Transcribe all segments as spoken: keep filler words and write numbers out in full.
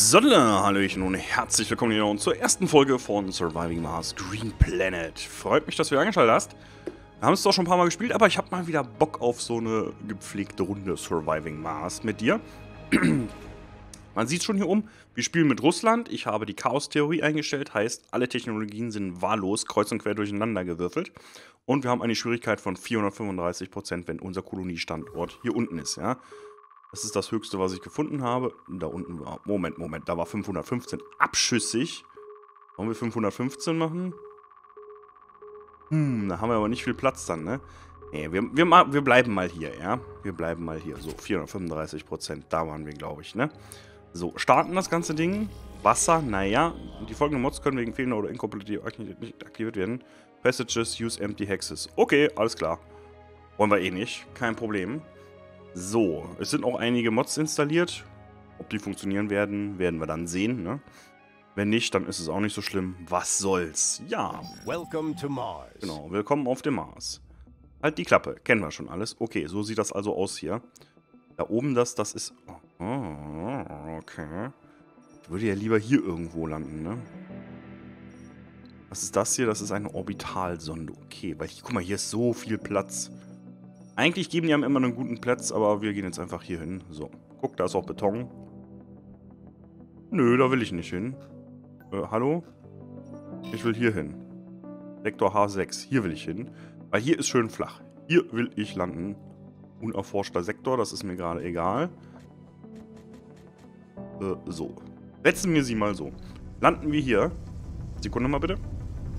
So, hallöchen und herzlich willkommen hier und zur ersten Folge von Surviving Mars Green Planet. Freut mich, dass du eingeschaltet hast. Wir haben es doch schon ein paar Mal gespielt, aber ich habe mal wieder Bock auf so eine gepflegte Runde Surviving Mars mit dir. Man sieht schon hier oben, wir spielen mit Russland. Ich habe die Chaos-Theorie eingestellt, heißt, alle Technologien sind wahllos, kreuz und quer durcheinander gewürfelt. Und wir haben eine Schwierigkeit von vierhundertfünfunddreißig Prozent, wenn unser Koloniestandort hier unten ist, ja. Das ist das Höchste, was ich gefunden habe. Da unten war... Moment, Moment. Da war fünfhundertfünfzehn abschüssig. Wollen wir fünfhundertfünfzehn machen? Hm, da haben wir aber nicht viel Platz dann, ne? Nee, wir, wir, wir bleiben mal hier, ja? Wir bleiben mal hier. So, vierhundertfünfunddreißig Prozent. Da waren wir, glaube ich, ne? So, starten das ganze Ding. Wasser, naja. Die folgenden Mods können wegen fehlender oder inkompletter nicht aktiviert werden. Passages, use empty hexes. Okay, alles klar. Wollen wir eh nicht. Kein Problem. So, es sind auch einige Mods installiert. Ob die funktionieren werden, werden wir dann sehen, ne? Wenn nicht, dann ist es auch nicht so schlimm. Was soll's? Ja. Welcome to Mars. Genau, willkommen auf dem Mars. Halt die Klappe, kennen wir schon alles. Okay, so sieht das also aus hier. Da oben das, das ist... Oh, okay. Ich würde ja lieber hier irgendwo landen, ne? Was ist das hier? Das ist eine Orbitalsonde. Okay, weil ich, guck mal, hier ist so viel Platz. Eigentlich geben die einem immer einen guten Platz, aber wir gehen jetzt einfach hier hin. So, guck, da ist auch Beton. Nö, da will ich nicht hin. Äh, hallo? Ich will hier hin. Sektor H sechs, hier will ich hin. Weil hier ist schön flach. Hier will ich landen. Unerforschter Sektor, das ist mir gerade egal. Äh, so. Setzen wir sie mal so. Landen wir hier. Sekunde mal bitte.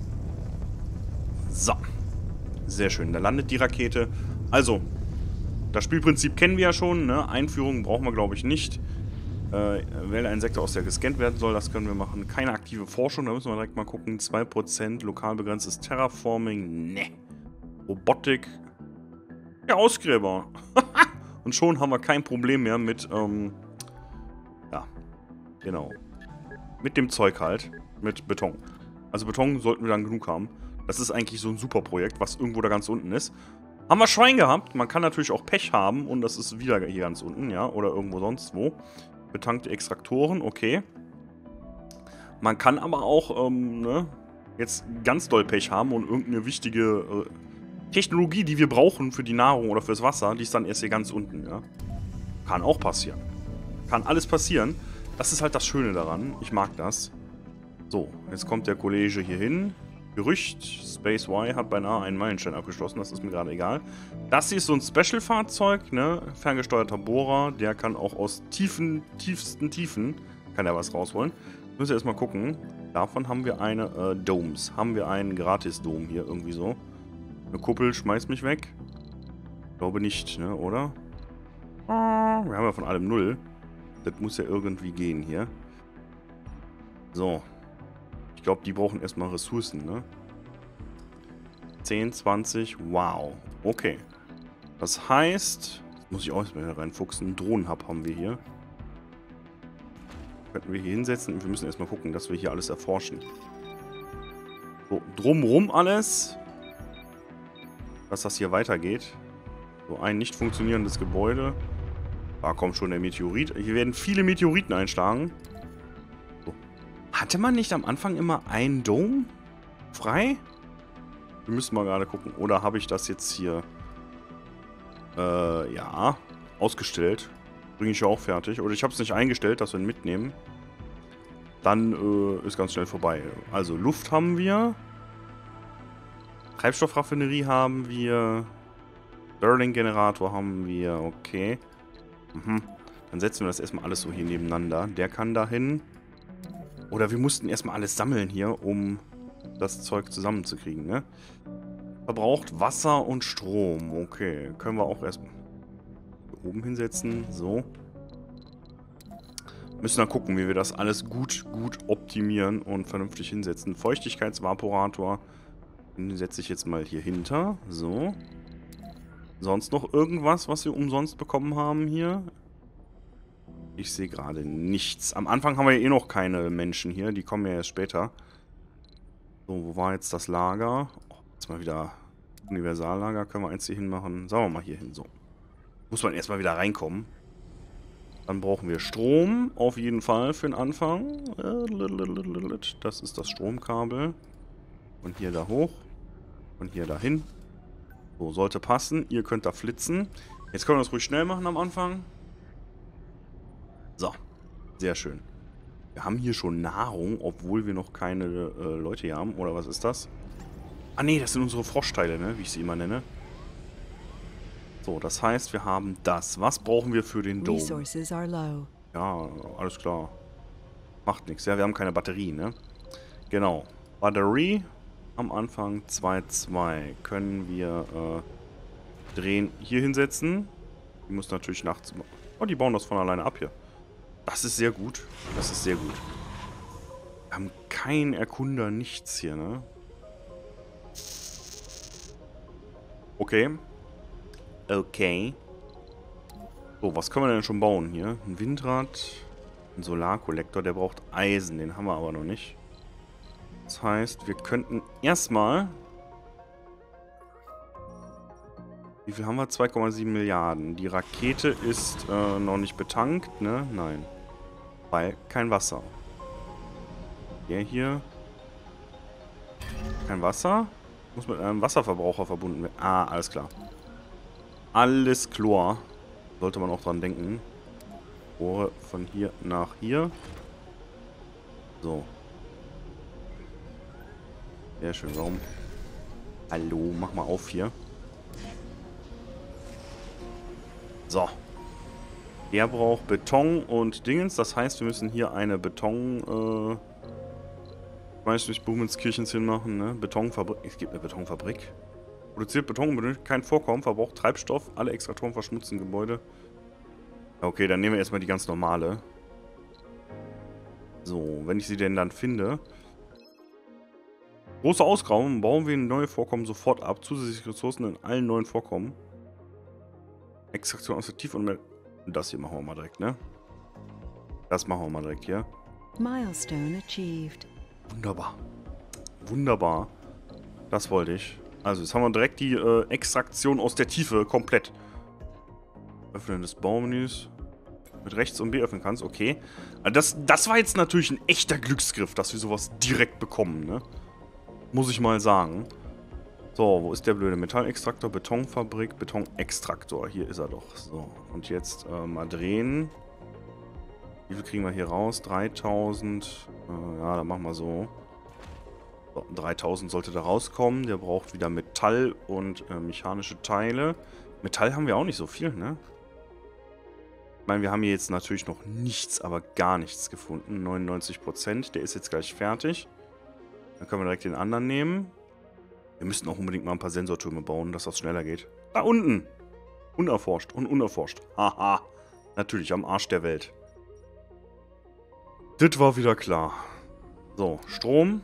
So. Sehr schön, da landet die Rakete. Also, das Spielprinzip kennen wir ja schon, ne? Einführung brauchen wir, glaube ich, nicht. Äh, wähle einen Sektor aus, der gescannt werden soll, das können wir machen. Keine aktive Forschung, da müssen wir direkt mal gucken. zwei Prozent lokal begrenztes Terraforming, ne. Robotik. Ja, Ausgräber. Und schon haben wir kein Problem mehr mit, ähm, ja, genau. Mit dem Zeug halt, mit Beton. Also Beton sollten wir dann genug haben. Das ist eigentlich so ein super Projekt, was irgendwo da ganz unten ist. Haben wir Schwein gehabt. Man kann natürlich auch Pech haben und das ist wieder hier ganz unten, ja, oder irgendwo sonst wo. Betankte Extraktoren, okay. Man kann aber auch, ähm, ne, jetzt ganz doll Pech haben und irgendeine wichtige äh, Technologie, die wir brauchen für die Nahrung oder fürs Wasser, die ist dann erst hier ganz unten, ja. Kann auch passieren. Kann alles passieren. Das ist halt das Schöne daran. Ich mag das. So, jetzt kommt der Kollege hier hin. Gerücht, Space Y hat beinahe einen Meilenstein abgeschlossen, das ist mir gerade egal. Das hier ist so ein Special-Fahrzeug, ne? Ferngesteuerter Bohrer, der kann auch aus tiefen, tiefsten Tiefen, kann er was rausholen. Müssen wir erstmal gucken. Davon haben wir eine äh, Domes. Haben wir einen Gratis-Dom hier irgendwie so. Eine Kuppel schmeißt mich weg. Ich glaube nicht, ne, oder? Wir haben ja von allem null. Das muss ja irgendwie gehen hier. So. Ich glaube, die brauchen erstmal Ressourcen, ne? zehn, zwanzig, wow. Okay. Das heißt, muss ich auch erstmal reinfuchsen, einen Drohnenhub haben wir hier. Könnten wir hier hinsetzen. Wir müssen erstmal gucken, dass wir hier alles erforschen. So, drumrum alles. Dass das hier weitergeht. So, ein nicht funktionierendes Gebäude. Da kommt schon der Meteorit. Hier werden viele Meteoriten einschlagen. Hatte man nicht am Anfang immer einen Dome frei? Wir müssen mal gerade gucken. Oder habe ich das jetzt hier, äh, ja, ausgestellt. Bringe ich ja auch fertig. Oder ich habe es nicht eingestellt, dass wir ihn mitnehmen. Dann äh, ist ganz schnell vorbei. Also Luft haben wir. Treibstoffraffinerie haben wir. Stirling-Generator haben wir. Okay. Mhm. Dann setzen wir das erstmal alles so hier nebeneinander. Der kann dahin. Oder wir mussten erstmal alles sammeln hier, um das Zeug zusammenzukriegen, ne? Verbraucht Wasser und Strom. Okay, können wir auch erstmal hier oben hinsetzen. So. Müssen dann gucken, wie wir das alles gut, gut optimieren und vernünftig hinsetzen. Feuchtigkeitsvaporator. Den setze ich jetzt mal hier hinter. So. Sonst noch irgendwas, was wir umsonst bekommen haben hier? Ich sehe gerade nichts. Am Anfang haben wir ja eh noch keine Menschen hier. Die kommen ja erst später. So, wo war jetzt das Lager? Oh, jetzt mal wieder Universallager. Können wir eins hier hinmachen? Sagen wir mal hier hin. So. Muss man erstmal wieder reinkommen. Dann brauchen wir Strom, auf jeden Fall für den Anfang. Das ist das Stromkabel. Und hier da hoch. Und hier dahin. So, sollte passen. Ihr könnt da flitzen. Jetzt können wir das ruhig schnell machen am Anfang. So, sehr schön. Wir haben hier schon Nahrung, obwohl wir noch keine äh, Leute hier haben. Oder was ist das? Ah nee, das sind unsere Froschteile, ne? Wie ich sie immer nenne. So, das heißt, wir haben das. Was brauchen wir für den Dom? Ja, alles klar. Macht nichts. Ja, wir haben keine Batterie, ne? Genau. Batterie am Anfang zwei zwei. Können wir äh, drehen hier hinsetzen. Die muss natürlich nachts... Oh, die bauen das von alleine ab hier. Das ist sehr gut. Das ist sehr gut. Wir haben keinen Erkunder, nichts hier, ne? Okay. Okay. So, was können wir denn schon bauen hier? Ein Windrad, ein Solarkollektor, der braucht Eisen, den haben wir aber noch nicht. Das heißt, wir könnten erstmal... Wie viel haben wir? zwei Komma sieben Milliarden. Die Rakete ist äh, noch nicht betankt, ne? Nein. Weil kein Wasser. Der hier... Kein Wasser? Muss mit einem Wasserverbraucher verbunden werden. Ah, alles klar. Alles klar. Sollte man auch dran denken. Rohre von hier nach hier. So. Sehr schön. Warum? Hallo, mach mal auf hier. So. Der braucht Beton und Dingens. Das heißt, wir müssen hier eine Beton... Äh, ich weiß nicht, Bumenskirchens hinmachen, ne? Betonfabrik. Es gibt eine Betonfabrik. Produziert Beton, benötigt kein Vorkommen, verbraucht Treibstoff, alle Extraktoren verschmutzen Gebäude. Okay, dann nehmen wir erstmal die ganz normale. So, wenn ich sie denn dann finde. Große Ausgrabung, bauen wir neue Vorkommen sofort ab. Zusätzliche Ressourcen in allen neuen Vorkommen. Extraktion aus der Tiefe und das hier machen wir mal direkt, ne? Das machen wir mal direkt hier. Milestone achieved. Wunderbar. Wunderbar. Das wollte ich. Also, jetzt haben wir direkt die äh, Extraktion aus der Tiefe komplett. Öffnen des Baumenüs. Mit rechts und B öffnen kannst, okay. Also das, das war jetzt natürlich ein echter Glücksgriff, dass wir sowas direkt bekommen, ne? Muss ich mal sagen. So, wo ist der blöde Metallextraktor? Betonfabrik, Betonextraktor. Hier ist er doch. So, und jetzt äh, mal drehen. Wie viel kriegen wir hier raus? dreitausend. Äh, ja, dann machen wir so. So, dreitausend sollte da rauskommen. Der braucht wieder Metall und äh, mechanische Teile. Metall haben wir auch nicht so viel, ne? Ich meine, wir haben hier jetzt natürlich noch nichts, aber gar nichts gefunden. neunundneunzig Prozent. Der ist jetzt gleich fertig. Dann können wir direkt den anderen nehmen. Wir müssten auch unbedingt mal ein paar Sensortürme bauen, dass das schneller geht. Da unten! Unerforscht und unerforscht. Haha. Natürlich, am Arsch der Welt. Das war wieder klar. So, Strom.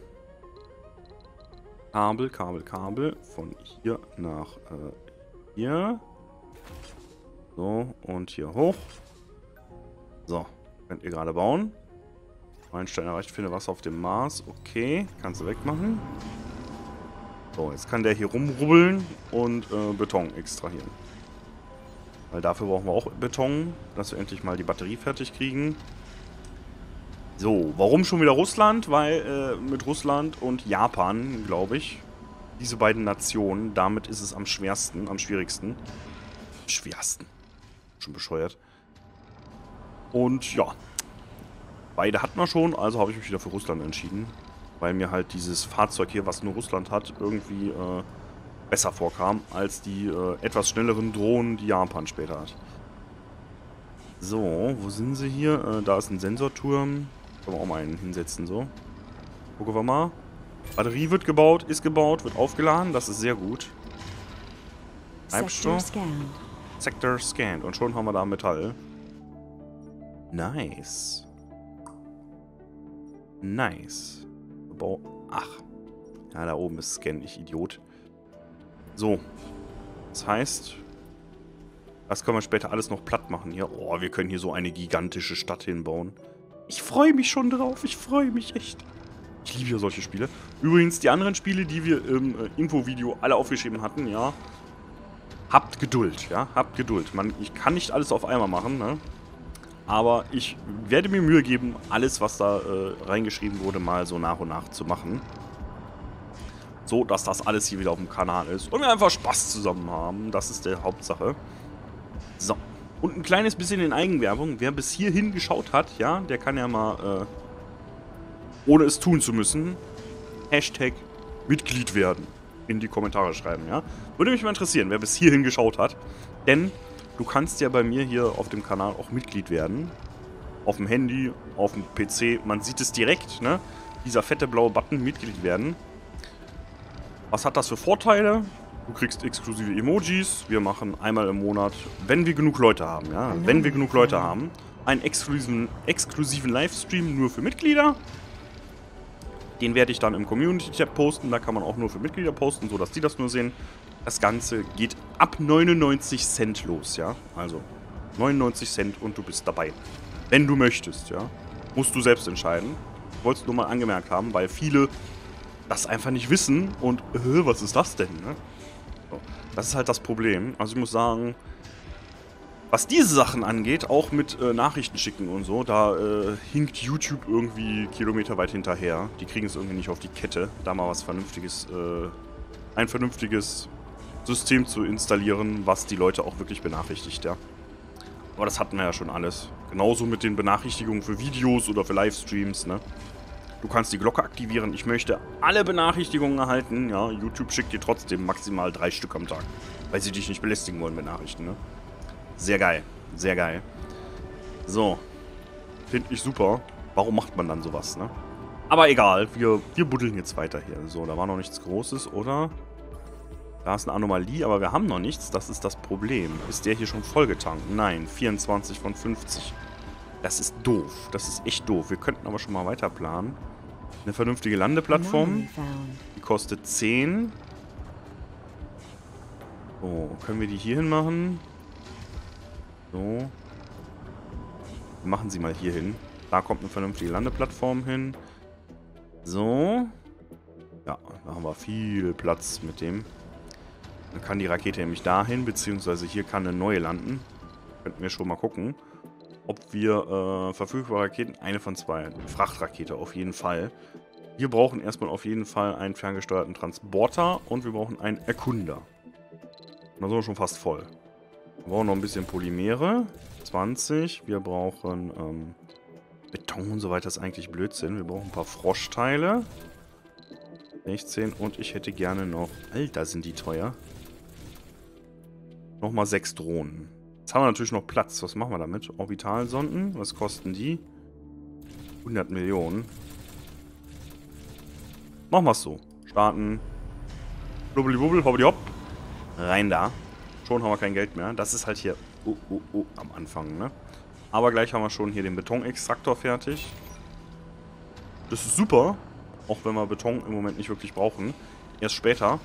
Kabel, Kabel, Kabel. Von hier nach äh, hier. So, und hier hoch. So, könnt ihr gerade bauen. Meilenstein erreicht, finde Wasser auf dem Mars. Okay, kannst du wegmachen. So, jetzt kann der hier rumrubbeln und äh, Beton extrahieren. Weil dafür brauchen wir auch Beton, dass wir endlich mal die Batterie fertig kriegen. So, warum schon wieder Russland? Weil äh, mit Russland und Japan, glaube ich, diese beiden Nationen, damit ist es am schwersten, am schwierigsten. Schwersten. Schon bescheuert. Und ja, beide hatten wir schon, also habe ich mich wieder für Russland entschieden. Weil mir halt dieses Fahrzeug hier, was nur Russland hat, irgendwie äh, besser vorkam, als die äh, etwas schnelleren Drohnen, die Japan später hat. So, wo sind sie hier? Äh, da ist ein Sensorturm. Können wir auch mal einen hinsetzen, so. Gucken wir mal. Batterie wird gebaut, ist gebaut, wird aufgeladen. Das ist sehr gut. Treibstoff. Sector scanned. Und schon haben wir da Metall. Nice. Nice. Bau. Ach. Ja, da oben ist Scan, ich Idiot. So. Das heißt, das können wir später alles noch platt machen hier. Oh, wir können hier so eine gigantische Stadt hinbauen. Ich freue mich schon drauf. Ich freue mich echt. Ich liebe ja solche Spiele. Übrigens, die anderen Spiele, die wir im äh, Infovideo alle aufgeschrieben hatten, ja. Habt Geduld, ja. Habt Geduld. Man, ich kann nicht alles auf einmal machen, ne? Aber ich werde mir Mühe geben, alles, was da äh, reingeschrieben wurde, mal so nach und nach zu machen. So, dass das alles hier wieder auf dem Kanal ist. Und wir einfach Spaß zusammen haben. Das ist die Hauptsache. So. Und ein kleines bisschen in Eigenwerbung. Wer bis hierhin geschaut hat, ja, der kann ja mal, äh, ohne es tun zu müssen, Hashtag Mitglied werden in die Kommentare schreiben, ja. Würde mich mal interessieren, wer bis hierhin geschaut hat. Denn du kannst ja bei mir hier auf dem Kanal auch Mitglied werden. Auf dem Handy, auf dem P C. Man sieht es direkt, ne? Dieser fette blaue Button, Mitglied werden. Was hat das für Vorteile? Du kriegst exklusive Emojis. Wir machen einmal im Monat, wenn wir genug Leute haben, ja. Wenn wir genug Leute haben, einen exklusiven, exklusiven Livestream nur für Mitglieder. Den werde ich dann im Community-Tab posten. Da kann man auch nur für Mitglieder posten, sodass die das nur sehen. Das Ganze geht ab neunundneunzig Cent los, ja. Also neunundneunzig Cent und du bist dabei. Wenn du möchtest, ja. Musst du selbst entscheiden. Ich wollte es nur mal angemerkt haben, weil viele das einfach nicht wissen und, äh, was ist das denn, ne? So, das ist halt das Problem. Also ich muss sagen, was diese Sachen angeht, auch mit äh, Nachrichten schicken und so, da äh, hinkt YouTube irgendwie kilometerweit hinterher. Die kriegen es irgendwie nicht auf die Kette, da mal was Vernünftiges, äh, ein vernünftiges System zu installieren, was die Leute auch wirklich benachrichtigt, ja. Aber das hatten wir ja schon alles. Genauso mit den Benachrichtigungen für Videos oder für Livestreams, ne. Du kannst die Glocke aktivieren. Ich möchte alle Benachrichtigungen erhalten. Ja, YouTube schickt dir trotzdem maximal drei Stück am Tag. Weil sie dich nicht belästigen wollen mit Nachrichten, ne? Sehr geil. Sehr geil. So. Finde ich super. Warum macht man dann sowas, ne? Aber egal. Wir, wir buddeln jetzt weiter hier. So, da war noch nichts Großes, oder? Da ist eine Anomalie, aber wir haben noch nichts. Das ist das Problem. Ist der hier schon vollgetankt? Nein. vierundzwanzig von fünfzig. Das ist doof. Das ist echt doof. Wir könnten aber schon mal weiter planen. Eine vernünftige Landeplattform. Die kostet zehn. So, können wir die hier hin machen? So. Wir machen sie mal hier hin. Da kommt eine vernünftige Landeplattform hin. So. Ja, da haben wir viel Platz mit dem. Dann kann die Rakete nämlich dahin, beziehungsweise hier kann eine neue landen. Könnten wir schon mal gucken, ob wir äh, verfügbare Raketen, eine von zwei, eine Frachtrakete auf jeden Fall. Wir brauchen erstmal auf jeden Fall einen ferngesteuerten Transporter und wir brauchen einen Erkunder. Und da sind wir schon fast voll. Wir brauchen noch ein bisschen Polymere, zwanzig. Wir brauchen ähm, Beton und so weiter, ist eigentlich Blödsinn. Wir brauchen ein paar Froschteile. sechzehn und ich hätte gerne noch, Alter, sind die teuer. Nochmal sechs Drohnen. Jetzt haben wir natürlich noch Platz. Was machen wir damit? Orbitalsonden. Was kosten die? hundert Millionen. Machen wir es so. Starten. Blubbeli-bubbel, hoppidi-hopp. Rein da. Schon haben wir kein Geld mehr. Das ist halt hier uh, uh, uh, am Anfang, ne? Aber gleich haben wir schon hier den Betonextraktor fertig. Das ist super. Auch wenn wir Beton im Moment nicht wirklich brauchen. Erst später.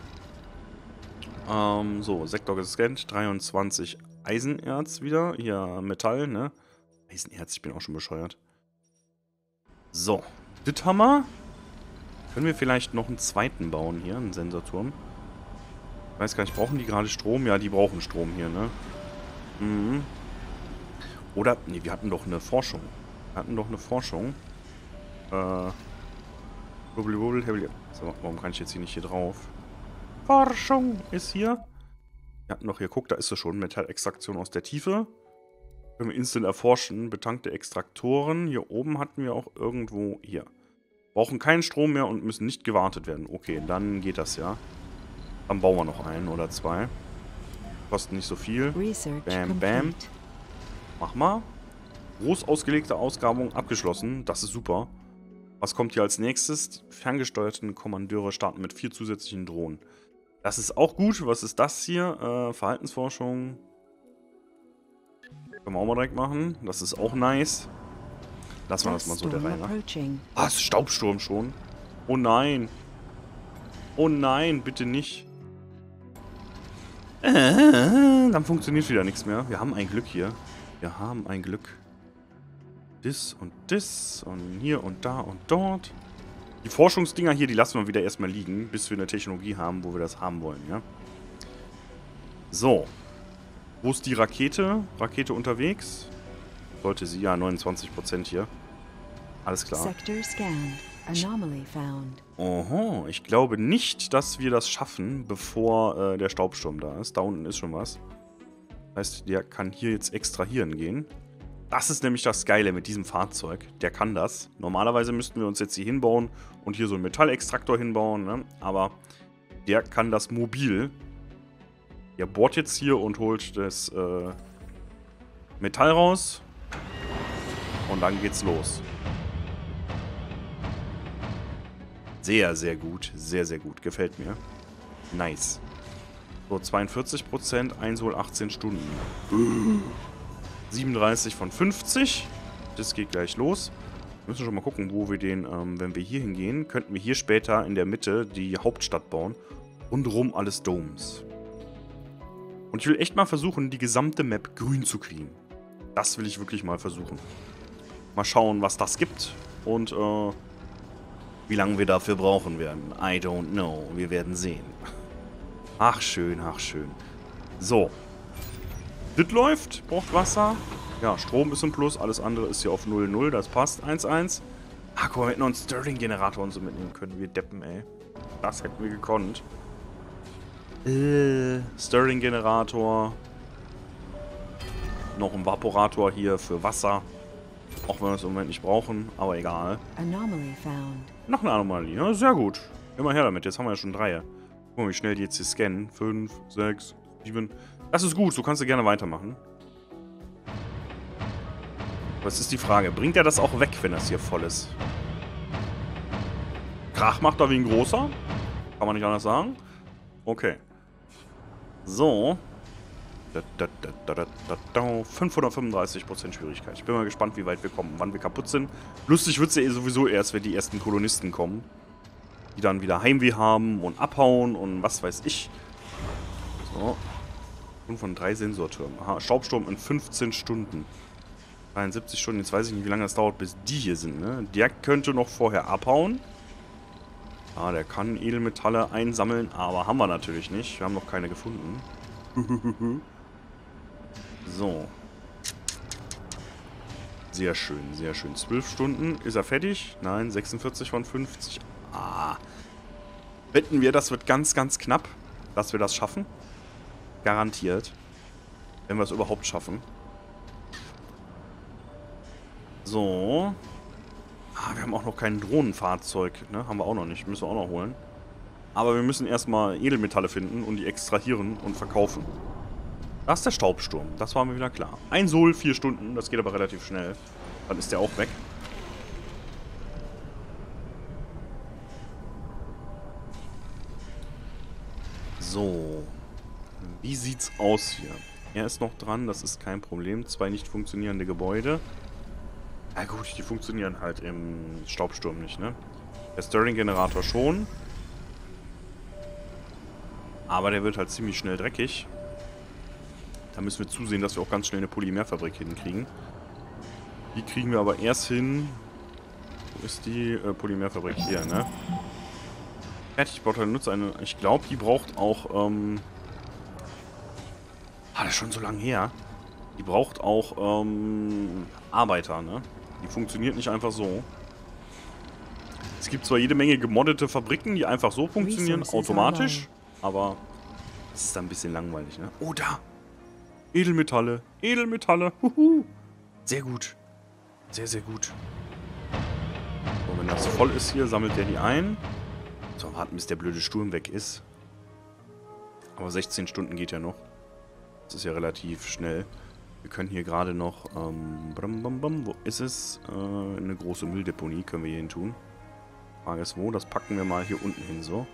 Ähm, so, Sektor gescannt. dreiundzwanzig Eisenerz wieder. Hier Metall, ne? Eisenerz, ich bin auch schon bescheuert. So, das haben wir. Können wir vielleicht noch einen zweiten bauen hier, einen Sensorturm? Ich weiß gar nicht, brauchen die gerade Strom? Ja, die brauchen Strom hier, ne? Mhm. Oder, ne, wir hatten doch eine Forschung. Wir hatten doch eine Forschung. Äh. Wubbel, wubbel, wubbel. So, warum kann ich jetzt hier nicht hier drauf? Forschung ist hier. Wir hatten doch hier, guck, da ist sie schon. Metallextraktion aus der Tiefe. Können wir instant erforschen. Betankte Extraktoren. Hier oben hatten wir auch irgendwo, hier. Brauchen keinen Strom mehr und müssen nicht gewartet werden. Okay, dann geht das ja. Dann bauen wir noch einen oder zwei. Kosten nicht so viel. Bam, bam. Mach mal. Groß ausgelegte Ausgrabung abgeschlossen. Das ist super. Was kommt hier als nächstes? Ferngesteuerten Kommandeure starten mit vier zusätzlichen Drohnen. Das ist auch gut. Was ist das hier? Äh, Verhaltensforschung. Können wir auch mal direkt machen. Das ist auch nice. Lassen wir das mal so der Reihe nach. Was? Staubsturm schon? Oh nein. Oh nein, bitte nicht. Äh, dann funktioniert wieder nichts mehr. Wir haben ein Glück hier. Wir haben ein Glück. Das und das und hier und da und dort. Die Forschungsdinger hier, die lassen wir wieder erstmal liegen, bis wir eine Technologie haben, wo wir das haben wollen, ja. So. Wo ist die Rakete? Rakete unterwegs. Sollte sie, ja, neunundzwanzig Prozent hier. Alles klar. Sector scanned. Anomaly found. Oho, ich glaube nicht, dass wir das schaffen, bevor äh, der Staubsturm da ist. Da unten ist schon was. Das heißt, der kann hier jetzt extrahieren gehen. Das ist nämlich das Geile mit diesem Fahrzeug. Der kann das. Normalerweise müssten wir uns jetzt hier hinbauen und hier so einen Metallextraktor hinbauen, ne? Aber der kann das mobil. Der bohrt jetzt hier und holt das äh, Metall raus. Und dann geht's los. Sehr, sehr gut. Sehr, sehr gut. Gefällt mir. Nice. So, zweiundvierzig Prozent, eins wohl achtzehn Stunden. siebenunddreißig von fünfzig. Das geht gleich los. Wir müssen schon mal gucken, wo wir den, ähm, wenn wir hier hingehen, könnten wir hier später in der Mitte die Hauptstadt bauen. Rundherum alles Domes. Und ich will echt mal versuchen, die gesamte Map grün zu kriegen. Das will ich wirklich mal versuchen. Mal schauen, was das gibt. Und, äh, wie lange wir dafür brauchen werden. I don't know. Wir werden sehen. Ach, schön, ach, schön. So. Das läuft. Braucht Wasser. Ja, Strom ist im Plus. Alles andere ist hier auf null null. Das passt. eins eins. Ah, guck mal, wir hätten noch einen Stirling-Generator und so mitnehmen können. Wir deppen, ey. Das hätten wir gekonnt. Äh, Stirling-Generator. Noch ein Vaporator hier für Wasser. Auch wenn wir es im Moment nicht brauchen. Aber egal. Anomaly found. Noch eine Anomalie. Ja, sehr gut. Immer her damit. Jetzt haben wir ja schon drei. Guck mal, wie schnell die jetzt hier scannen. fünf, sechs, sieben. Das ist gut. So kannst du gerne weitermachen. Was ist die Frage? Bringt er das auch weg, wenn das hier voll ist? Krach macht er wie ein großer. Kann man nicht anders sagen. Okay. So. fünfhundertfünfunddreißig Prozent Schwierigkeit. Ich bin mal gespannt, wie weit wir kommen, wann wir kaputt sind. Lustig wird es ja eh sowieso erst, wenn die ersten Kolonisten kommen. Die dann wieder Heimweh haben und abhauen und was weiß ich. So. fünf von drei Sensortürmen. Aha, Staubsturm in fünfzehn Stunden. dreiundsiebzig Stunden. Jetzt weiß ich nicht, wie lange das dauert, bis die hier sind, ne? Der könnte noch vorher abhauen. Ah, der kann Edelmetalle einsammeln, aber haben wir natürlich nicht. Wir haben noch keine gefunden. So. Sehr schön, sehr schön. zwölf Stunden. Ist er fertig? Nein, sechsundvierzig von fünfzig. Ah. Wetten wir, das wird ganz, ganz knapp, dass wir das schaffen. Garantiert. Wenn wir es überhaupt schaffen. So. Ah, wir haben auch noch kein Drohnenfahrzeug, ne? Haben wir auch noch nicht. Müssen wir auch noch holen. Aber wir müssen erstmal Edelmetalle finden und die extrahieren und verkaufen. Das ist der Staubsturm. Das war mir wieder klar. Ein Sol, vier Stunden. Das geht aber relativ schnell. Dann ist der auch weg. So. Wie sieht's aus hier? Er ist noch dran. Das ist kein Problem. Zwei nicht funktionierende Gebäude. Na gut, die funktionieren halt im Staubsturm nicht, ne? Der Stirling-Generator schon. Aber der wird halt ziemlich schnell dreckig. Da müssen wir zusehen, dass wir auch ganz schnell eine Polymerfabrik hinkriegen. Die kriegen wir aber erst hin. Wo ist die äh, Polymerfabrik? Hier, ne? Fertigbauteil nutzt eine. Ich glaube, die braucht auch. Ähm ah, das ist schon so lange her. Die braucht auch ähm, Arbeiter, ne? Die funktioniert nicht einfach so. Es gibt zwar jede Menge gemoddete Fabriken, die einfach so funktionieren, automatisch. Aber das ist dann ein bisschen langweilig, ne? Oh, da! Edelmetalle. Edelmetalle. Huhu. Sehr gut. Sehr, sehr gut. So, wenn das voll ist hier, sammelt der die ein. So, warten, bis der blöde Sturm weg ist. Aber sechzehn Stunden geht ja noch. Das ist ja relativ schnell. Wir können hier gerade noch... Ähm, bam, bam, bam, wo ist es? Äh, eine große Mülldeponie können wir hier hin tun. Frage ist wo. Das packen wir mal hier unten hin, so.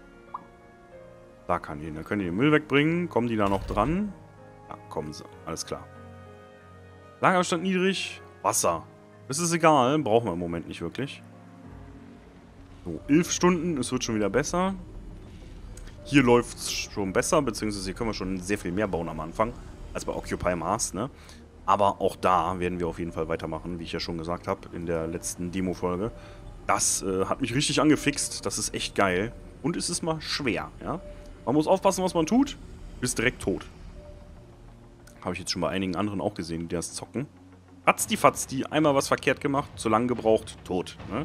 Da kann die hin. Dann können die den Müll wegbringen. Kommen die da noch dran? Ja, kommen sie. Alles klar. Lagerstand niedrig. Wasser. Das ist egal. Brauchen wir im Moment nicht wirklich. So, elf Stunden. Es wird schon wieder besser. Hier läuft es schon besser. Beziehungsweise hier können wir schon sehr viel mehr bauen am Anfang. Als bei Occupy Mars, ne? Aber auch da werden wir auf jeden Fall weitermachen. Wie ich ja schon gesagt habe in der letzten Demo-Folge. Das äh, hat mich richtig angefixt. Das ist echt geil. Und es ist mal schwer, ja? Man muss aufpassen, was man tut. Bist direkt tot. Habe ich jetzt schon bei einigen anderen auch gesehen, die das zocken. Ratzdi Fatzdi, einmal was verkehrt gemacht, zu lang gebraucht, tot. Ne?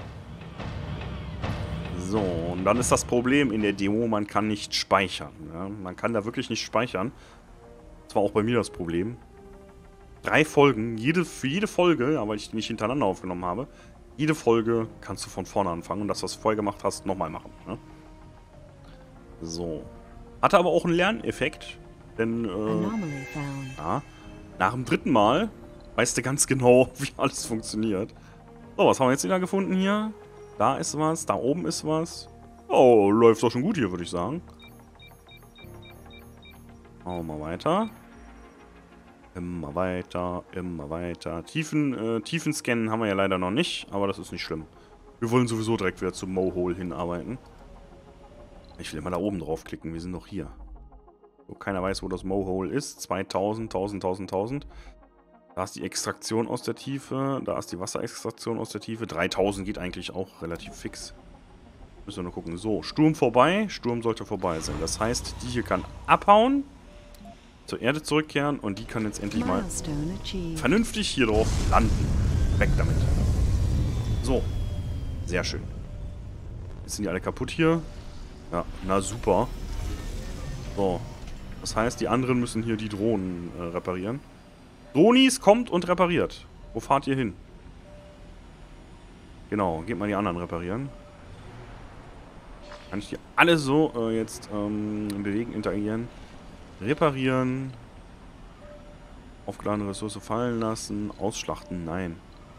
So, und dann ist das Problem in der Demo, man kann nicht speichern. Ja? Man kann da wirklich nicht speichern. Das war auch bei mir das Problem. Drei Folgen, jede, für jede Folge, ja, weil ich die nicht hintereinander aufgenommen habe, jede Folge kannst du von vorne anfangen und das, was du vorher gemacht hast, nochmal machen. Ne? So. Hatte aber auch einen Lerneffekt, denn äh, ja, nach dem dritten Mal weißt du ganz genau, wie alles funktioniert. So, was haben wir jetzt wieder gefunden hier? Da ist was, da oben ist was. Oh, läuft doch schon gut hier, würde ich sagen. Machen wir mal weiter. Immer weiter, immer weiter. Tiefen, äh, Tiefenscannen haben wir ja leider noch nicht, aber das ist nicht schlimm. Wir wollen sowieso direkt wieder zum Mohole hinarbeiten. Ich will immer da oben draufklicken, wir sind noch hier. So, keiner weiß, wo das Mohole ist. zweitausend, tausend, tausend, tausend. Da ist die Extraktion aus der Tiefe, da ist die Wasserextraktion aus der Tiefe. dreitausend geht eigentlich auch relativ fix. Müssen wir nur gucken. So, Sturm vorbei. Sturm sollte vorbei sein. Das heißt, die hier kann abhauen, zur Erde zurückkehren und die kann jetzt endlich mal vernünftig hier drauf landen. Weg damit. So. Sehr schön. Jetzt sind die alle kaputt hier. Ja, na super. So. Das heißt, die anderen müssen hier die Drohnen äh, reparieren. Dronis kommt und repariert. Wo fahrt ihr hin? Genau, geht mal die anderen reparieren. Kann ich die alle so äh, jetzt ähm, bewegen, interagieren? Reparieren. Aufgeladene Ressource fallen lassen. Ausschlachten, nein.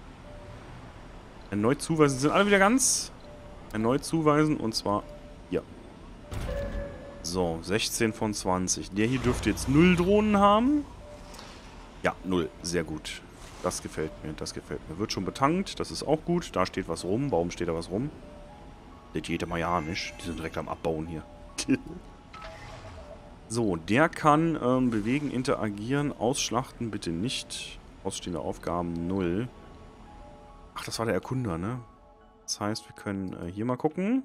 Erneut zuweisen. Sind alle wieder ganz? Erneut zuweisen und zwar hier. So, sechzehn von zwanzig. Der hier dürfte jetzt null Drohnen haben. Ja, null. Sehr gut. Das gefällt mir, das gefällt mir. Wird schon betankt, das ist auch gut. Da steht was rum. Warum steht da was rum? Das geht immer ja nicht. Die sind direkt am Abbauen hier. So, der kann ähm, bewegen, interagieren, ausschlachten, bitte nicht. Ausstehende Aufgaben null. Ach, das war der Erkunder, ne? Das heißt, wir können äh, hier mal gucken.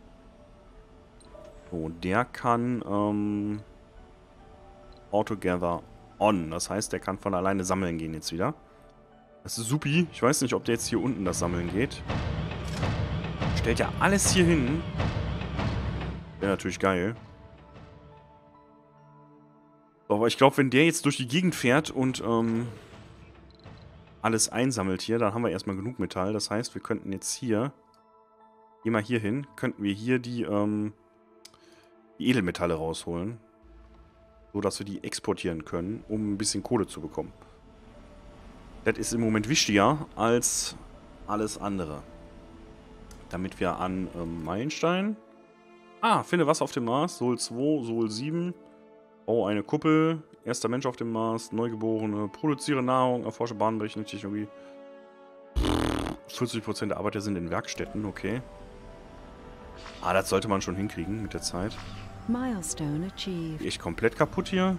So, der kann ähm, Altogether on. Das heißt, der kann von alleine sammeln gehen jetzt wieder. Das ist supi. Ich weiß nicht, ob der jetzt hier unten das Sammeln geht. Stellt ja alles hier hin. Wäre natürlich geil. Aber ich glaube, wenn der jetzt durch die Gegend fährt und ähm, alles einsammelt hier, dann haben wir erstmal genug Metall. Das heißt, wir könnten jetzt hier, geh mal hier hin, könnten wir hier die, ähm, die Edelmetalle rausholen. So, dass wir die exportieren können, um ein bisschen Kohle zu bekommen. Das ist im Moment wichtiger als alles andere. Damit wir an ähm, Meilenstein... Ah, finde Wasser auf dem Mars, Sol zwei, Sol sieben... Oh, eine Kuppel. Erster Mensch auf dem Mars. Neugeborene. Produziere Nahrung. Erforsche bahnbrechende Technologie. vierzig Prozent der Arbeiter sind in Werkstätten. Okay. Ah, das sollte man schon hinkriegen mit der Zeit. Milestone achieved. Echt komplett kaputt hier.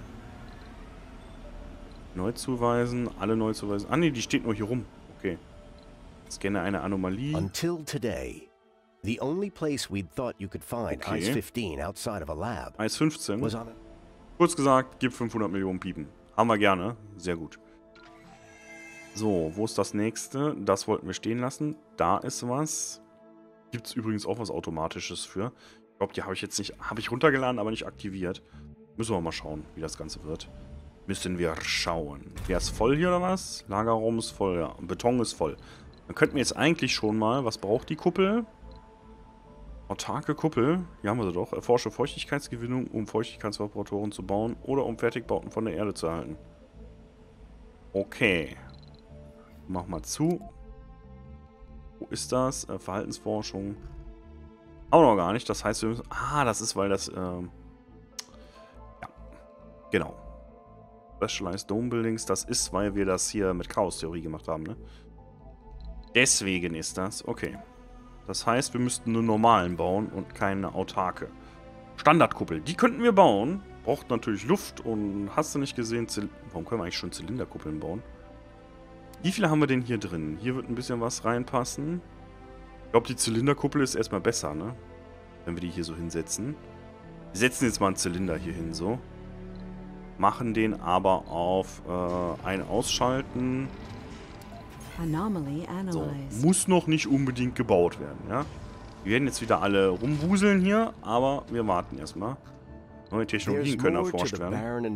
Neu zuweisen. Alle neu zuweisen. Ah, ne, die steht nur hier rum. Okay. Scanne eine Anomalie. Until today, the only place we'd thought you could find Okay. Ice fifteen outside of a lab Eis fünfzehn. was on a Kurz gesagt, gib fünfhundert Millionen Piepen. Haben wir gerne. Sehr gut. So, wo ist das nächste? Das wollten wir stehen lassen. Da ist was. Gibt es übrigens auch was Automatisches für. Ich glaube, die habe ich jetzt nicht... Habe ich runtergeladen, aber nicht aktiviert. Müssen wir mal schauen, wie das Ganze wird. Müssen wir schauen. Der ist voll hier oder was? Lagerraum ist voll, ja. Beton ist voll. Dann könnten wir jetzt eigentlich schon mal... Was braucht die Kuppel? Autarke Kuppel, hier haben wir sie doch. Erforsche Feuchtigkeitsgewinnung, um Feuchtigkeitsvaporatoren zu bauen oder um Fertigbauten von der Erde zu erhalten. Okay. Mach mal zu. Wo ist das? Äh, Verhaltensforschung. Auch noch gar nicht. Das heißt, wir müssen... Ah, das ist, weil das... Ähm, ja. Genau. Specialized Dome Buildings. Das ist, weil wir das hier mit Chaos-Theorie gemacht haben, ne? Deswegen ist das. Okay. Das heißt, wir müssten einen normalen bauen und keine autarke. Standardkuppel, die könnten wir bauen. Braucht natürlich Luft und hast du nicht gesehen... Zyl Warum können wir eigentlich schon Zylinderkuppeln bauen? Wie viele haben wir denn hier drin? Hier wird ein bisschen was reinpassen. Ich glaube, die Zylinderkuppel ist erstmal besser, ne? Wenn wir die hier so hinsetzen. Wir setzen jetzt mal einen Zylinder hier hin, so. Machen den aber auf äh, ein Ausschalten. Anomaly So, analyzed. muss noch nicht unbedingt gebaut werden, ja. Wir werden jetzt wieder alle rumwuseln hier, aber wir warten erstmal. Neue Technologien können erforscht werden.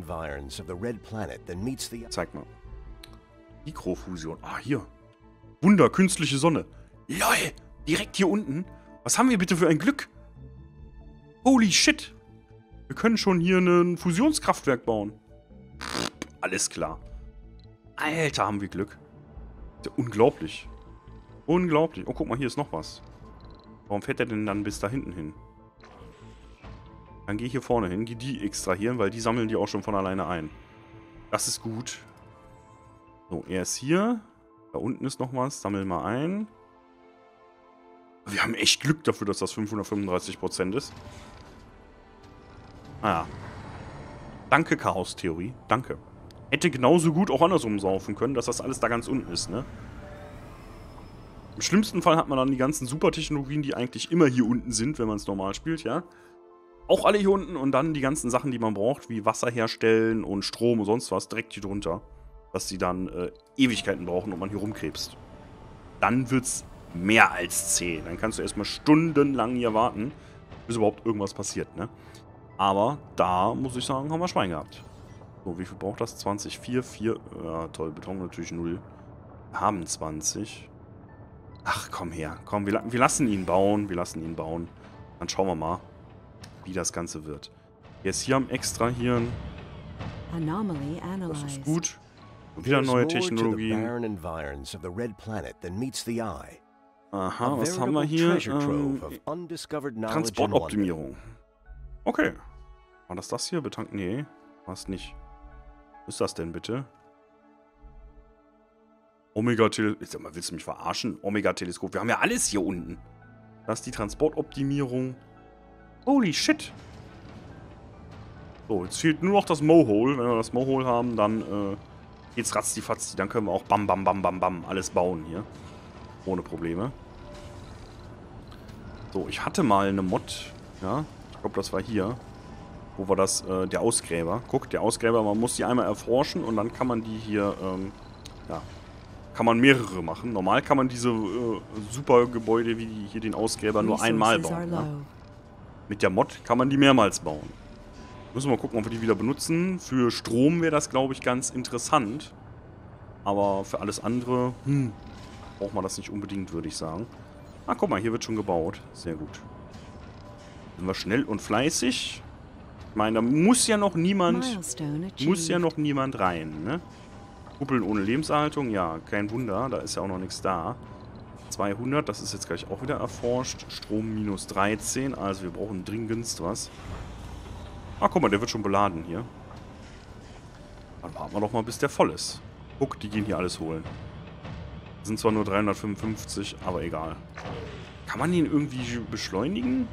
Zeig mal. Mikrofusion. Ah, hier. Wunder, künstliche Sonne. Lol, direkt hier unten. Was haben wir bitte für ein Glück? Holy shit. Wir können schon hier ein Fusionskraftwerk bauen. Pff, alles klar. Alter, haben wir Glück. Ja, unglaublich. Unglaublich. Oh, guck mal, hier ist noch was. Warum fährt er denn dann bis da hinten hin? Dann geh hier vorne hin, geh die extrahieren, weil die sammeln die auch schon von alleine ein. Das ist gut. So, er ist hier. Da unten ist noch was. Sammeln wir ein. Wir haben echt Glück dafür, dass das fünfhundertfünfunddreißig Prozent ist. Naja. Danke, Chaos-Theorie. Danke. Hätte genauso gut auch andersrum saufen können, dass das alles da ganz unten ist, ne? Im schlimmsten Fall hat man dann die ganzen Supertechnologien, die eigentlich immer hier unten sind, wenn man es normal spielt, ja? Auch alle hier unten und dann die ganzen Sachen, die man braucht, wie Wasser herstellen und Strom und sonst was, direkt hier drunter. Dass die dann äh, Ewigkeiten brauchen und man hier rumkrebst. Dann wird's mehr als zäh. Dann kannst du erstmal stundenlang hier warten, bis überhaupt irgendwas passiert, ne? Aber da, muss ich sagen, haben wir Schwein gehabt. So, wie viel braucht das? zwanzig, vier, vier. Ja, toll, Beton natürlich null. Wir haben zwanzig. Ach, komm her. Komm, wir, wir lassen ihn bauen. Wir lassen ihn bauen. Dann schauen wir mal, wie das Ganze wird. Jetzt hier am Extrahieren. Anomaly Das analyzed. ist gut. Und wieder neue Technologien. Aha, was haben wir hier? Ähm, Transportoptimierung. Okay. War das das hier? Betank? Nee, war es nicht. Was ist das denn bitte? Omega-Teleskop. Sag mal, willst du mich verarschen? Omega-Teleskop. Wir haben ja alles hier unten. Das ist die Transportoptimierung. Holy shit. So, jetzt fehlt nur noch das Mohole. Wenn wir das Mohole haben, dann äh, geht's ratzdi-fatzdi. Dann können wir auch bam, bam, bam, bam, bam alles bauen hier. Ohne Probleme. So, ich hatte mal eine Mod. Ja, ich glaube, das war hier. Wo war das? Äh, der Ausgräber. Guck, der Ausgräber, man muss die einmal erforschen und dann kann man die hier, ähm, ja, kann man mehrere machen. Normal kann man diese äh, super Gebäude wie die, hier den Ausgräber nur einmal bauen. Ja? Mit der Mod kann man die mehrmals bauen. Müssen wir mal gucken, ob wir die wieder benutzen. Für Strom wäre das, glaube ich, ganz interessant. Aber für alles andere, hm, braucht man das nicht unbedingt, würde ich sagen. Ah, guck mal, hier wird schon gebaut. Sehr gut. Sind wir schnell und fleißig. Ich meine, da muss ja noch niemand, muss ja noch niemand rein, ne? Kuppeln ohne Lebenserhaltung, ja, kein Wunder, da ist ja auch noch nichts da. zweihundert, das ist jetzt gleich auch wieder erforscht. Strom minus dreizehn, also wir brauchen dringendst was. Ah, guck mal, der wird schon beladen hier. Dann warten wir doch mal, bis der voll ist. Guck, die gehen hier alles holen. Sind zwar nur dreihundertfünfundfünfzig, aber egal. Kann man den irgendwie beschleunigen?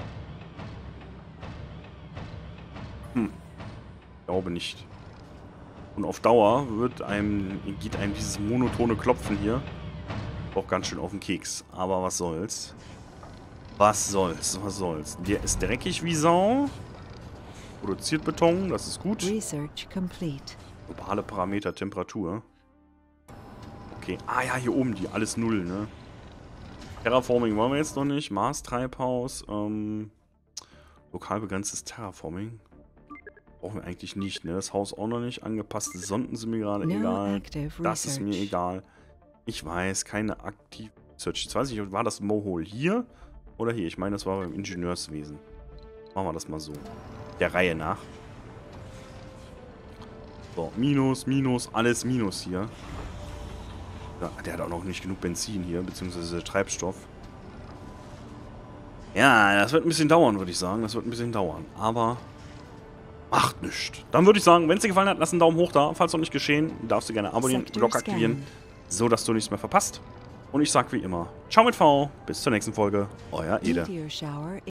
Hm. Ich glaube nicht. Und auf Dauer wird einem, geht einem dieses monotone Klopfen hier auch ganz schön auf den Keks. Aber was soll's? Was soll's? Was soll's? Der ist dreckig wie Sau. Produziert Beton, das ist gut. Research complete. Globale Parameter, Temperatur. Okay. Ah ja, hier oben die. Alles null, ne? Terraforming wollen wir jetzt noch nicht. Mars-Treibhaus. Ähm, lokal begrenztes Terraforming. Brauchen wir eigentlich nicht, ne? Das Haus auch noch nicht. Angepasste Sonden sind mir gerade No egal. active Das ist mir research. egal. Ich weiß, keine aktive Research. Jetzt weiß ich nicht, war das Mohole hier oder hier? Ich meine, das war beim Ingenieurswesen. Machen wir das mal so. Der Reihe nach. So, Minus, Minus, alles Minus hier. Ja, der hat auch noch nicht genug Benzin hier, beziehungsweise Treibstoff. Ja, das wird ein bisschen dauern, würde ich sagen. Das wird ein bisschen dauern. Aber macht nichts. Dann würde ich sagen, wenn es dir gefallen hat, lass einen Daumen hoch da. Falls noch nicht geschehen, darfst du gerne abonnieren, Sector Glocke aktivieren, scanned. so dass du nichts mehr verpasst. Und ich sag wie immer, ciao mit V, bis zur nächsten Folge, euer Ede. Meteor shower